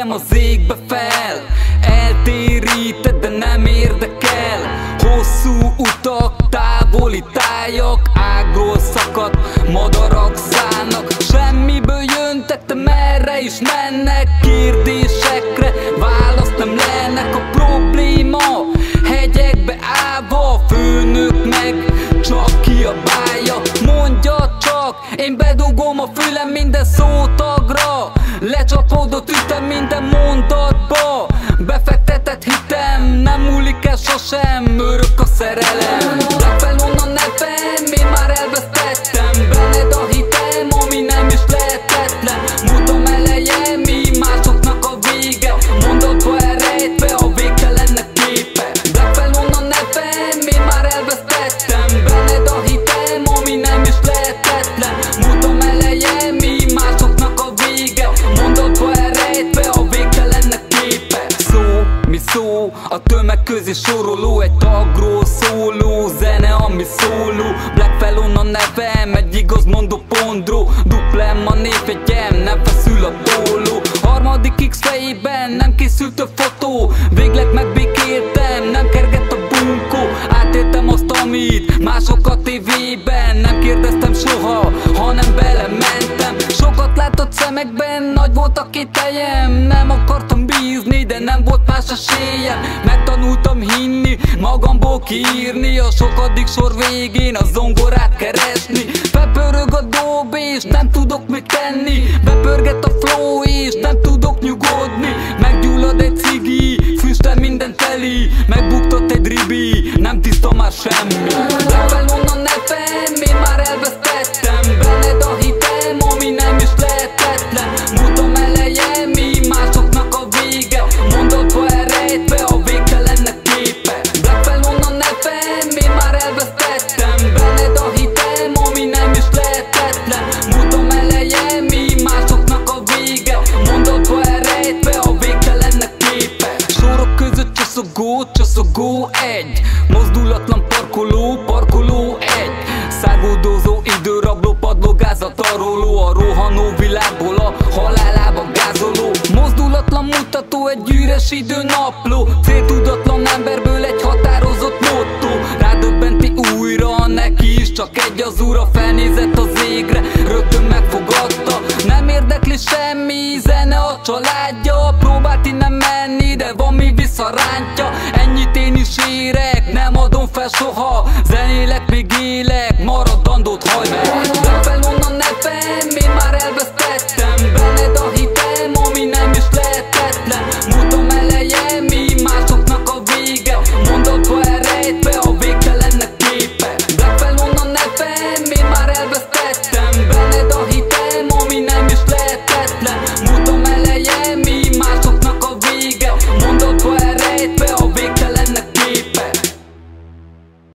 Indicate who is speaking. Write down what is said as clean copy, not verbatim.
Speaker 1: Nézem az égbe fel, eltéríted, de nem érdekel. Hosszú utak, távoli tájak, ágról szakadt madarak szállnak. Semmiből jöntek, de merre is mennek? Kérdésekre választ nem lelnek. A probléma hegyekbe állva, a főnök meg csak kiabálja. Mondja csak, én bedugom a fülem minden szótagra, lecsapódott ütem minden mondatba. Befektetett hitem, nem múlik el sosem, örök a szerelem. Legfel onnan nevem, én már elvesztettem, benned a hitem, ami nem is lehetetlen. Mutam eleje, mi másoknak a vége, mondatba elrejtve a végtelennek képe. Legfel onnan nevem, én már elvesztettem, benned a hitem, ami nem is lehetetlen. Mutam eleje, mi másoknak a vége, mondatba elrejtve a végtelennek képe. Szó, mi szó, a tömeg közé soroló, egy tagról szóló zene, ami szóló. Blackfellow a nevem, egy igaz mondó pondró, duplem a névjegyem, nem feszül a póló. Harmadik X fejében nem készült a fotó, végleg megbékéltem, nem kergett a bunkó. Átéltem azt, amit mások a tévében, nem kérdeztem soha, hanem belementem. Sokat látott szemekben, nagy volt a kételjem, nem akartam bízni, de nem volt más esélyem. Megtanultam hinni, magamból kiírni, a sokadik sor végén a zongorát keresni. Bepörög a dob és nem tudok mit tenni, bepörget a flow és nem tudok nyugodni. Meggyullad egy cigi, füstel minden teli, megbuktott egy ribi, nem tiszta már semmi. Legfel onnan nevem, én már elvesztettem, benned a hitem, ami nem is lehetetlen. Mutam eleje, mi másoknak a vége, mondatba elrejtve a végtelennek képe. Legfel onnan nevem, én már elvesztettem, benned a hitem, ami nem is lehetetlen. Mutam eleje, mi másoknak a vége, mondatba elrejtve a végtelennek képe. Sorok között csoszogó egy, mozdulatlan parkoló, parkoló egy. Száguldozó időrabló, padlógázat arróló, a rohanó világból a halálába gázoló. Mozdulatlan mutató, egy üres időnapló, céltudatlan emberből egy határozott motto. Rádöbbenti újra, neki is csak egy az ura, felnézett az égre, rögtön megfogadta. Nem érdekli semmi, zene a családja, próbált innen menni, de van mi visszarántja. Ennyit én is érek, nem adom fel soha, zenélek még élek,